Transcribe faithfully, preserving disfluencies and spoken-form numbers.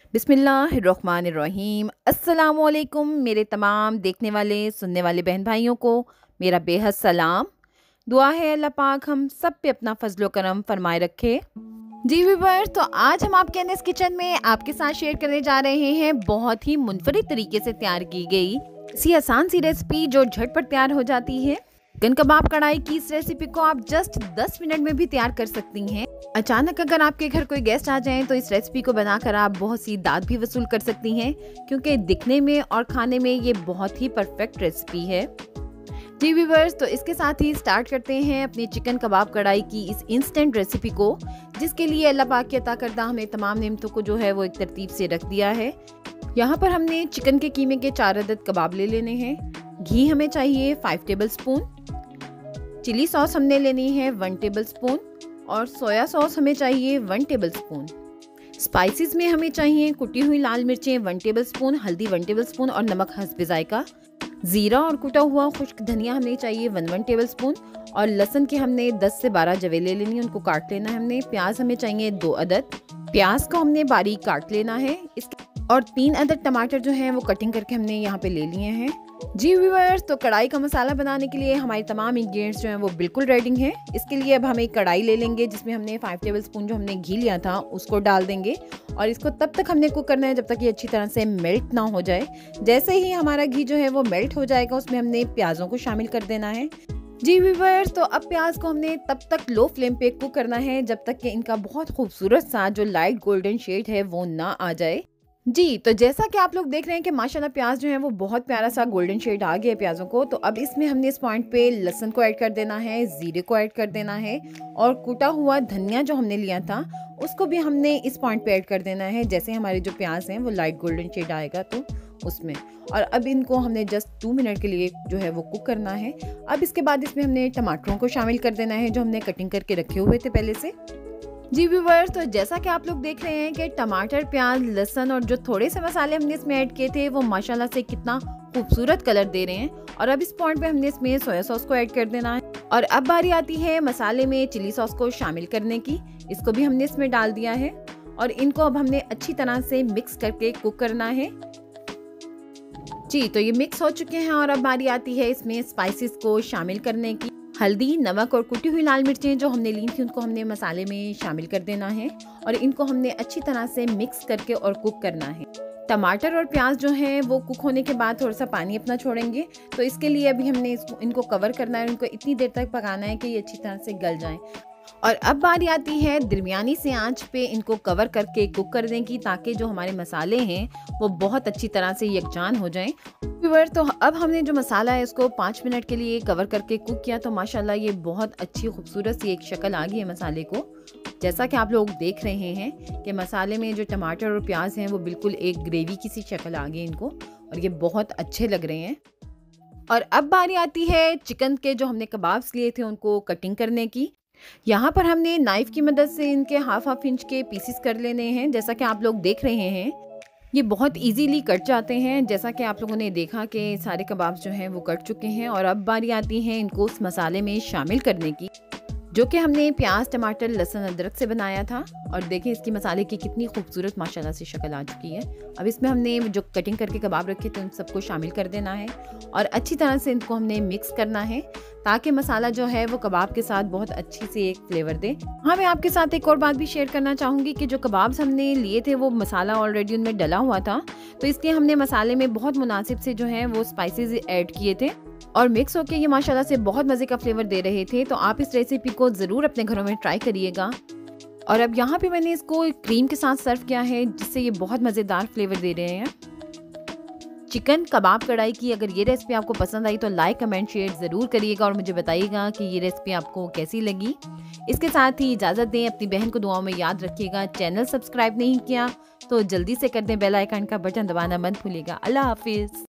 बिस्मिल्लाहिर्रहमानिर्रहीम। अस्सलामुअलैकुम मेरे तमाम देखने वाले सुनने वाले बहन भाइयों को मेरा बेहद सलाम। दुआ है अल्लाह पाक हम सब पे अपना फजलो करम फरमाए रखे। जी व्यूअर्स, तो आज हम आपके अनस किचन में आपके साथ शेयर करने जा रहे हैं बहुत ही मुनफरिद तरीके से तैयार की गई इसी आसान सी रेसिपी जो झटपट तैयार हो जाती है। चिकन कबाब कढ़ाई की इस रेसिपी को आप जस्ट दस मिनट में भी तैयार कर सकती हैं। अचानक अगर आपके घर कोई गेस्ट आ जाए तो इस रेसिपी को बनाकर आप बहुत सी दाद भी वसूल कर सकती हैं, क्योंकि दिखने में और खाने में ये बहुत ही परफेक्ट रेसिपी है। जी व्यूअर्स, तो इसके साथ ही स्टार्ट करते हैं अपनी चिकन कबाब कढ़ाई की इस इंस्टेंट रेसिपी को, जिसके लिए अल्लाह पाक की अता करदा हमें तमाम नेमतों को जो है वो एक तरतीब से रख दिया है। यहाँ पर हमने चिकन के कीमे के चार अदद कबाब ले लेने हैं। घी हमें चाहिए five tablespoon, chilli sauce हमने लेनी है वन टेबल स्पून और सोया सॉस हमें चाहिए वन टेबल स्पून। स्पाइसेस में हमें चाहिए कुटी हुई लाल मिर्चें वन टेबल स्पून, हल्दी वन टेबल स्पून और नमक हस्ब जायका। जीरा और कुटा हुआ खुश्क धनिया हमें चाहिए वन वन टेबल स्पून और लहसुन के हमने दस से बारह जवे ले लेनी है, उनको काट लेना है हमने। प्याज हमें चाहिए दो अदद, प्याज को हमने बारीक काट लेना है। इसके और तीन अदद टमाटर जो हैं वो कटिंग करके हमने यहाँ पे ले लिए हैं। जी व्यूअर्स, तो कढ़ाई का मसाला बनाने के लिए हमारे तमाम इंग्रेडिएंट्स जो हैं वो बिल्कुल रेडी हैं। इसके लिए अब हम एक कढ़ाई ले लेंगे जिसमें हमने फाइव टेबल स्पून जो हमने घी लिया था उसको डाल देंगे और इसको तब तक हमने कुक करना है जब तक ये अच्छी तरह से मेल्ट ना हो जाए। जैसे ही हमारा घी जो है वो मेल्ट हो जाएगा उसमें हमने प्याज़ों को शामिल कर देना है। जी व्यूअर्स, तो अब प्याज को हमने तब तक लो फ्लेम पे कुक करना है जब तक कि इनका बहुत खूबसूरत सा जो लाइट गोल्डन शेड है वो ना आ जाए। जी, तो जैसा कि आप लोग देख रहे हैं कि माशाल्लाह प्याज जो है वो बहुत प्यारा सा गोल्डन शेड आ गया है प्याजों को। तो अब इसमें हमने इस पॉइंट पे लहसुन को ऐड कर देना है, जीरे को ऐड कर देना है और कुटा हुआ धनिया जो हमने लिया था उसको भी हमने इस पॉइंट पे ऐड कर देना है। जैसे हमारे जो प्याज हैं वो लाइट गोल्डन शेड आएगा तो उसमें, और अब इनको हमने जस्ट टू मिनट के लिए जो है वो कुक करना है। अब इसके बाद इसमें हमने टमाटरों को शामिल कर देना है जो हमने कटिंग करके रखे हुए थे पहले से। जी व्यूअर्स, तो जैसा कि आप लोग देख रहे हैं कि टमाटर, प्याज, लहसुन और जो थोड़े से मसाले हमने इसमें ऐड किए थे वो माशाल्लाह से कितना खूबसूरत कलर दे रहे हैं। और अब इस पॉइंट पे हमने इसमें सोया सॉस को ऐड कर देना है और अब बारी आती है मसाले में चिली सॉस को शामिल करने की। इसको भी हमने इसमें डाल दिया है और इनको अब हमने अच्छी तरह से मिक्स करके कुक करना है। जी, तो ये मिक्स हो चुके हैं और अब बारी आती है इसमें स्पाइसेस को शामिल करने की। हल्दी, नमक और कुटी हुई लाल मिर्चें जो हमने ली थी उनको हमने मसाले में शामिल कर देना है और इनको हमने अच्छी तरह से मिक्स करके और कुक करना है। टमाटर और प्याज जो हैं वो कुक होने के बाद थोड़ा सा पानी अपना छोड़ेंगे, तो इसके लिए अभी हमने इसको इनको कवर करना है, इनको इतनी देर तक पकाना है कि ये अच्छी तरह से गल जाएं। और अब बारी आती है दरमियानी से आंच पे इनको कवर करके कुक करने की, ताकि जो हमारे मसाले हैं वो बहुत अच्छी तरह से यकजान हो जाएं। तो अब हमने जो मसाला है उसको पाँच मिनट के लिए कवर करके कुक किया, तो माशाल्लाह ये बहुत अच्छी खूबसूरत सी एक शक्ल आ गई है मसाले को। जैसा कि आप लोग देख रहे हैं कि मसाले में जो टमाटर और प्याज हैं वो बिल्कुल एक ग्रेवी की सी शक्ल आ गई इनको और ये बहुत अच्छे लग रहे हैं। और अब बारी आती है चिकन के जो हमने कबाब्स लिए थे उनको कटिंग करने की। यहाँ पर हमने नाइफ की मदद से इनके हाफ हाफ इंच के पीसेस कर लेने हैं। जैसा कि आप लोग देख रहे हैं ये बहुत इजीली कट जाते हैं। जैसा कि आप लोगों ने देखा कि सारे कबाब जो हैं वो कट चुके हैं और अब बारी आती है इनको उस मसाले में शामिल करने की जो कि हमने प्याज, टमाटर, लहसुन, अदरक से बनाया था। और देखें इसकी मसाले की कितनी खूबसूरत माशाल्लाह से शक्ल आ चुकी है। अब इसमें हमने जो कटिंग करके कबाब रखे थे उन सबको शामिल कर देना है और अच्छी तरह से इनको हमने मिक्स करना है ताकि मसाला जो है वो कबाब के साथ बहुत अच्छी से एक फ्लेवर दे। हाँ, मैं आपके साथ एक और बात भी शेयर करना चाहूँगी कि जो कबाब्स हमने लिए थे वो मसाला ऑलरेडी उनमें डला हुआ था, तो इसलिए हमने मसाले में बहुत मुनासिब से जो है वो स्पाइसेस ऐड किए थे और मिक्स होके ये माशाल्लाह से बहुत मज़े का फ्लेवर दे रहे थे। तो आप इस रेसिपी को ज़रूर अपने घरों में ट्राई करिएगा। और अब यहाँ पे मैंने इसको क्रीम के साथ सर्व किया है जिससे ये बहुत मज़ेदार फ्लेवर दे रहे हैं। चिकन कबाब कढ़ाई की अगर ये रेसिपी आपको पसंद आई तो लाइक, कमेंट, शेयर ज़रूर करिएगा और मुझे बताइएगा कि ये रेसिपी आपको कैसी लगी। इसके साथ ही इजाज़त दें, अपनी बहन को दुआओं में याद रखिएगा। चैनल सब्सक्राइब नहीं किया तो जल्दी से कर दें, बेल आइकन का बटन दबाना मत भूलिएगा। अल्लाह हाफिज़।